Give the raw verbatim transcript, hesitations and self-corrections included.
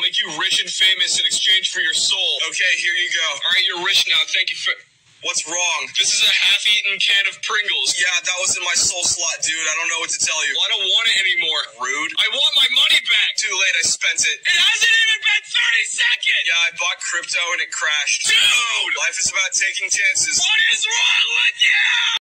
make you rich and famous in exchange for your soul. Okay, here you go. All right, you're rich now. Thank you for... What's wrong? This is a half-eaten can of Pringles. Yeah, that was in my soul slot, dude. I don't know what to tell you. Well, I don't want it anymore. Rude. I want my money back. Too late, I spent it. It hasn't even been thirty seconds! Yeah, I bought crypto and it crashed. Dude! Life is about taking chances. What is wrong with you?